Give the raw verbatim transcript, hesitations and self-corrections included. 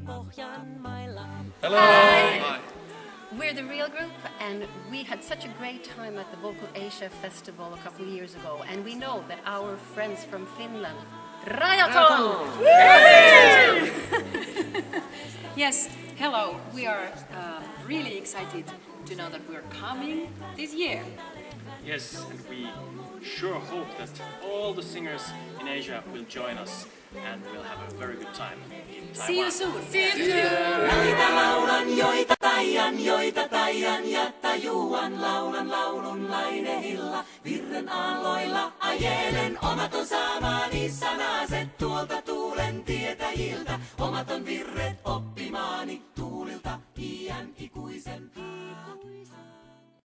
Hello. Hi. Hi. We're the Real Group, and we had such a great time at the Vocal Asia Festival a couple of years ago, and we know that our friends from Finland, Rajaton! Yes, hello. We are uh, really excited to know that we're coming this year. Yes, and we sure hope that all the singers in Asia will join us and we'll have a very good time in Taiwan. See you soon. See you soon! Joita laulan, joita taian, joita taian ja tajuan. Laulan laulun lainehilla, virren aalloilla ajelen. Omaton saamani sanaset tuolta tuulen tietäjiltä. Omaton virre